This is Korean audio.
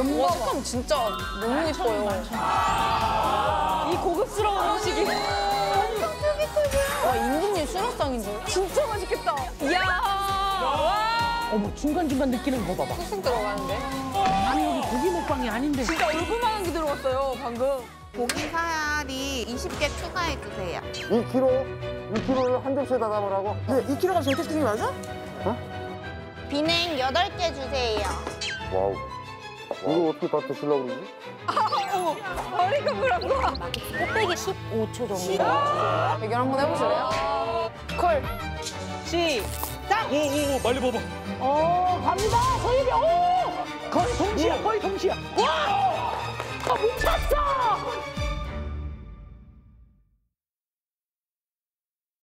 와, 색감 진짜 너무 예뻐요. 이 고급스러운 음식이. 와, 임금님 수라상인데? 진짜 맛있겠다. 이야. 와. 어머, 중간중간 느끼는 거 봐봐. 쑥쑥 들어가는데? 아니, 여기 고기 먹방이 아닌데. 진짜 얼굴만한 게 들어갔어요, 방금. 고기 사야리 20개 추가해주세요. 2kg를 한 접시에다 담으라고? 네, 2kg가 저렇게 시킨 게 맞아? 비냉 8개 주세요. 와우. 이거 어떻게 다 드시려고 그러지? 머리가 불안 거. 곱빼기 15초 정도. 대결 한번 해보실래요? 콜. 시작! 오, 빨리 봐봐. 갑니다, 서유리. 오! 거의 동시야, 거의 동시야. 와! 못 찼어!